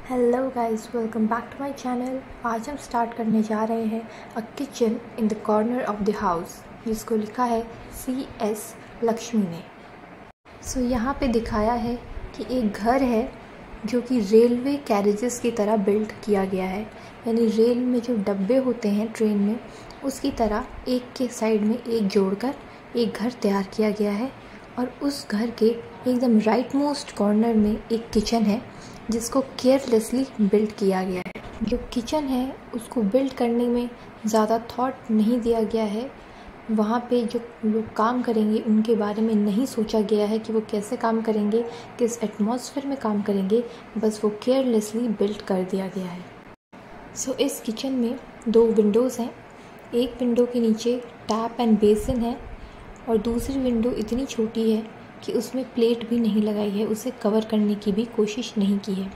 Hello guys, welcome back to my channel. आज हम start करने जा रहे हैं a kitchen in the corner of the house, जिसको लिखा है CS लक्ष्मी ने। यहाँ पे दिखाया है कि एक घर है जो कि रेलवे कैरेजेस की तरह बिल्ड किया गया है, यानी रेल में जो डब्बे होते हैं ट्रेन में, उसकी तरह एक के साइड में एक जोड़कर एक घर तैयार किया गया है। और उस घर के एकदम राइट मोस्ट कॉर्नर में एक किचन है जिसको केयरलेसली बिल्ड किया गया है। जो किचन है उसको बिल्ड करने में ज़्यादा थॉट नहीं दिया गया है। वहाँ पे जो लोग काम करेंगे उनके बारे में नहीं सोचा गया है कि वो कैसे काम करेंगे, किस एटमॉस्फेयर में काम करेंगे, बस वो केयरलेसली बिल्ड कर दिया गया है। इस किचन में 2 विंडोज़ हैं। एक विंडो के नीचे टैप एंड बेसिन है और दूसरी विंडो इतनी छोटी है कि उसमें प्लेट भी नहीं लगाई है, उसे कवर करने की भी कोशिश नहीं की है।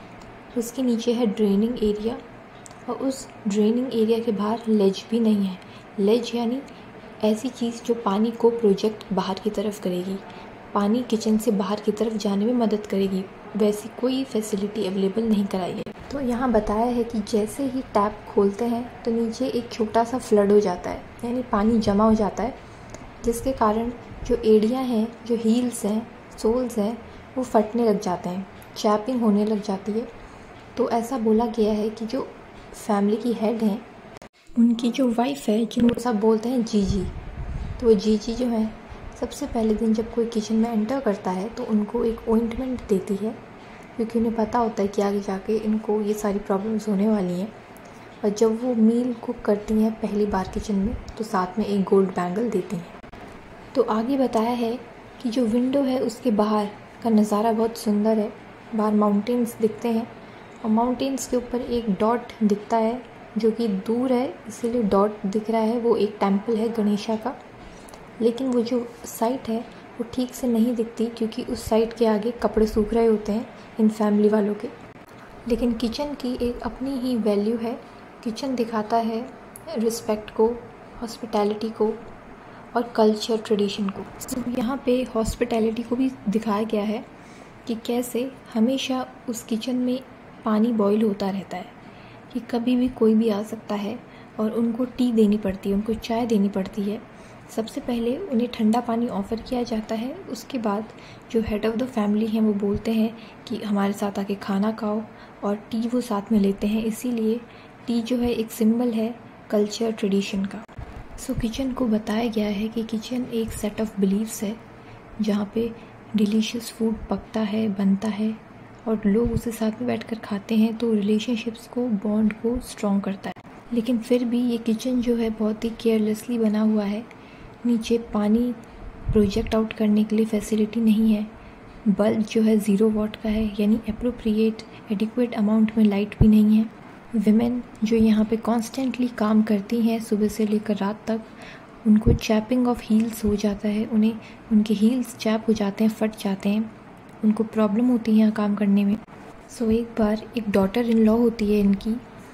उसके नीचे है ड्रेनिंग एरिया और उस ड्रेनिंग एरिया के बाहर लेज भी नहीं है। लेज यानी ऐसी चीज़ जो पानी को प्रोजेक्ट बाहर की तरफ करेगी, पानी किचन से बाहर की तरफ जाने में मदद करेगी, वैसी कोई फैसिलिटी अवेलेबल नहीं कराई है। तो यहाँ बताया है कि जैसे ही टैप खोलते हैं तो नीचे एक छोटा सा फ्लड हो जाता है, यानी पानी जमा हो जाता है, जिसके कारण जो एड़ियाँ हैं, जो हील्स हैं, सोल्स हैं, वो फटने लग जाते हैं, चैपिंग होने लग जाती है। तो ऐसा बोला गया है कि जो फैमिली की हेड हैं, उनकी जो वाइफ है, जिनको सब बोलते हैं जीजी, तो वो जीजी जो है सबसे पहले दिन जब कोई किचन में एंटर करता है तो उनको एक ऑइंटमेंट देती है, क्योंकि उन्हें पता होता है कि आगे जाके इनको ये सारी प्रॉब्लम्स होने वाली हैं। और जब वो मील कुक करती हैं पहली बार किचन में तो साथ में एक गोल्ड बैंगल देती हैं। तो आगे बताया है कि जो विंडो है उसके बाहर का नज़ारा बहुत सुंदर है। बाहर माउंटेन्स दिखते हैं और माउंटेन्स के ऊपर एक डॉट दिखता है जो कि दूर है, इसीलिए डॉट दिख रहा है। वो एक टेंपल है गणेशा का, लेकिन वो जो साइट है वो ठीक से नहीं दिखती क्योंकि उस साइट के आगे कपड़े सूख रहे होते हैं इन फैमिली वालों के। लेकिन किचन की एक अपनी ही वैल्यू है। किचन दिखाता है रिस्पेक्ट को, हॉस्पिटैलिटी को और कल्चर ट्रेडिशन को। तो यहाँ पे हॉस्पिटैलिटी को भी दिखाया गया है कि कैसे हमेशा उस किचन में पानी बॉईल होता रहता है, कि कभी भी कोई भी आ सकता है और उनको टी देनी पड़ती है, उनको चाय देनी पड़ती है। सबसे पहले उन्हें ठंडा पानी ऑफ़र किया जाता है, उसके बाद जो हेड ऑफ़ द फैमिली हैं वो बोलते हैं कि हमारे साथ आके खाना खाओ, और टी वो साथ में लेते हैं। इसीलिए टी जो है एक सिंबल है कल्चर ट्रेडिशन का। किचन को बताया गया है कि किचन एक सेट ऑफ बिलीव्स है जहाँ पे डिलीशियस फूड पकता है, बनता है और लोग उसे साथ में बैठकर खाते हैं, तो रिलेशनशिप्स को, बॉन्ड को स्ट्रॉन्ग करता है। लेकिन फिर भी ये किचन जो है बहुत ही केयरलेसली बना हुआ है। नीचे पानी प्रोजेक्ट आउट करने के लिए फैसिलिटी नहीं है। बल्ब जो है 0 वाट का है, यानी एप्रोप्रिएट एडिक्वेट अमाउंट में लाइट भी नहीं है। विमेन जो यहाँ पे कॉन्स्टेंटली काम करती हैं सुबह से लेकर रात तक, उनको चैपिंग ऑफ हील्स हो जाता है, उन्हें उनके हील्स चैप हो जाते हैं, फट जाते हैं, उनको प्रॉब्लम होती है यहाँ काम करने में। एक बार एक डॉटर इन लॉ होती है इनकी,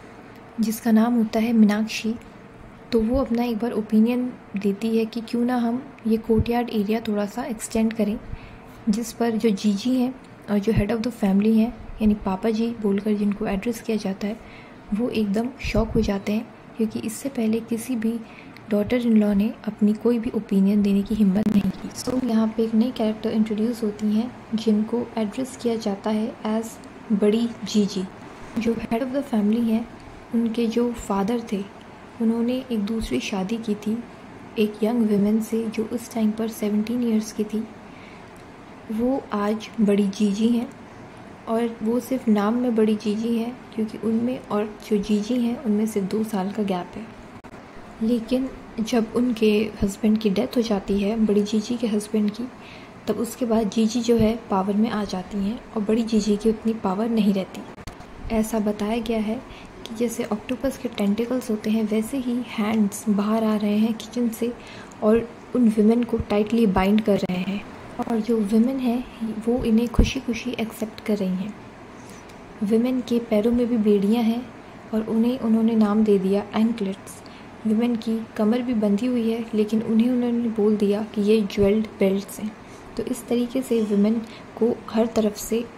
जिसका नाम होता है मीनाक्षी। तो वो अपना एक बार ओपिनियन देती है कि क्यों ना हम ये कोर्टयार्ड एरिया थोड़ा सा एक्सटेंड करें, जिस पर जो जीजी हैं और जो हेड ऑफ़ द फैमिली हैं, यानी पापा जी बोलकर जिनको एड्रेस किया जाता है, वो एकदम शॉक हो जाते हैं, क्योंकि इससे पहले किसी भी डॉटर इन लॉ ने अपनी कोई भी ओपिनियन देने की हिम्मत नहीं की। यहाँ पे एक नई कैरेक्टर इंट्रोड्यूस होती हैं जिनको एड्रेस किया जाता है एज बड़ी जीजी। जो हेड ऑफ़ द फैमिली हैं, उनके जो फादर थे, उन्होंने एक दूसरी शादी की थी एक यंग विमेन से जो उस टाइम पर 17 ईयर्स की थी। वो आज बड़ी जीजी हैं और वो सिर्फ नाम में बड़ी जीजी है, क्योंकि उनमें और जो जीजी हैं उनमें सिर्फ 2 साल का गैप है। लेकिन जब उनके हस्बैंड की डेथ हो जाती है, बड़ी जीजी के हस्बैंड की, तब उसके बाद जीजी जो है पावर में आ जाती हैं और बड़ी जीजी की उतनी पावर नहीं रहती। ऐसा बताया गया है कि जैसे ऑक्टोपस के टेंटिकल्स होते हैं, वैसे ही हैंड्स बाहर आ रहे हैं किचन से और उन विमेन को टाइटली बाइंड कर रहे हैं, और जो विमेन है वो इन्हें खुशी खुशी एक्सेप्ट कर रही हैं। विमेन के पैरों में भी बेड़ियां हैं और उन्हें उन्होंने नाम दे दिया एंकलेट्स। विमेन की कमर भी बंधी हुई है, लेकिन उन्होंने बोल दिया कि ये ज्वेल्ड बेल्ट्स हैं। तो इस तरीके से विमेन को हर तरफ से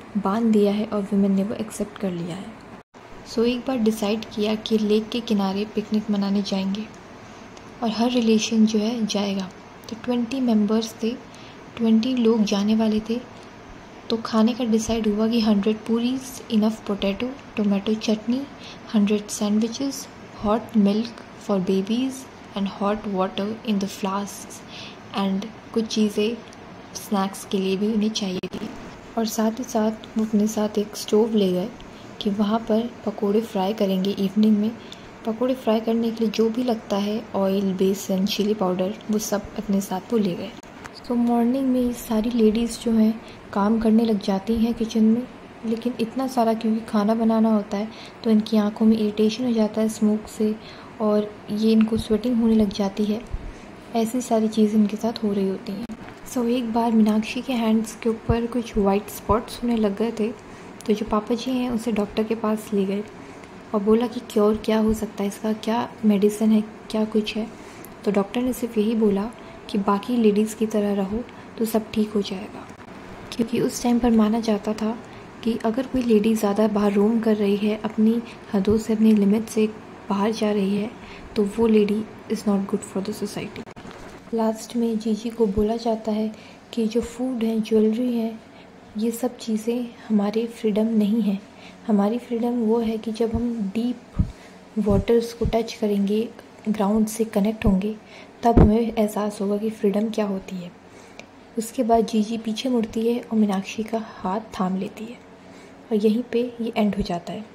बांध दिया है और विमेन ने वो एक्सेप्ट कर लिया है। सो एक बार डिसाइड किया कि लेक के किनारे पिकनिक मनाने जाएंगे और हर रिलेशन जो है जाएगा। तो 20 मेंबर्स थे, 20 लोग जाने वाले थे। तो खाने का डिसाइड हुआ कि 100 puris, enough potato, tomato chutney, 100 sandwiches, hot milk for babies and hot water in the flasks and कुछ चीज़ें स्नैक्स के लिए भी उन्हें चाहिए थी। और साथ ही साथ वो अपने साथ एक स्टोव ले गए कि वहाँ पर पकोड़े फ्राई करेंगे इवनिंग में। पकोड़े फ्राई करने के लिए जो भी लगता है, ऑयल, बेसन, चिली पाउडर, वो सब अपने साथ वो ले गए। तो मॉर्निंग में ये सारी लेडीज़ जो हैं काम करने लग जाती हैं किचन में, लेकिन इतना सारा क्योंकि खाना बनाना होता है तो इनकी आंखों में इरिटेशन हो जाता है स्मोक से और ये इनको स्वेटिंग होने लग जाती है। ऐसी सारी चीज़ें इनके साथ हो रही होती हैं। सो एक बार मीनाक्षी के हैंड्स के ऊपर कुछ वाइट स्पॉट्स होने लग गए थे, तो जो पापा जी हैं उसे डॉक्टर के पास ले गए और बोला कि क्योर क्या हो सकता है, इसका क्या मेडिसिन है, क्या कुछ है। तो डॉक्टर ने सिर्फ यही बोला कि बाकी लेडीज़ की तरह रहो तो सब ठीक हो जाएगा। क्योंकि उस टाइम पर माना जाता था कि अगर कोई लेडी ज़्यादा बाहर रोम कर रही है, अपनी हदों से, अपनी लिमिट से बाहर जा रही है, तो वो lady is not good for the society. Last में जीजी को बोला जाता है कि जो फूड है, ज्वेलरी है, ये सब चीज़ें हमारी फ्रीडम नहीं है। हमारी फ्रीडम वो है कि जब हम डीप वाटर्स को टच करेंगे, ग्राउंड से कनेक्ट होंगे, तब हमें एहसास होगा कि फ्रीडम क्या होती है। उसके बाद जीजी पीछे मुड़ती है और मीनाक्षी का हाथ थाम लेती है और यहीं पे ये एंड हो जाता है।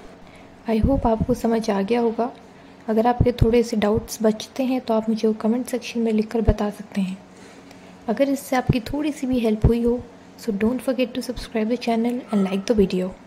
आई होप आपको समझ आ गया होगा। अगर आपके थोड़े से डाउट्स बचते हैं तो आप मुझे कमेंट सेक्शन में लिखकर बता सकते हैं। अगर इससे आपकी थोड़ी सी भी हेल्प हुई हो, so don't forget to subscribe the channel and like the video.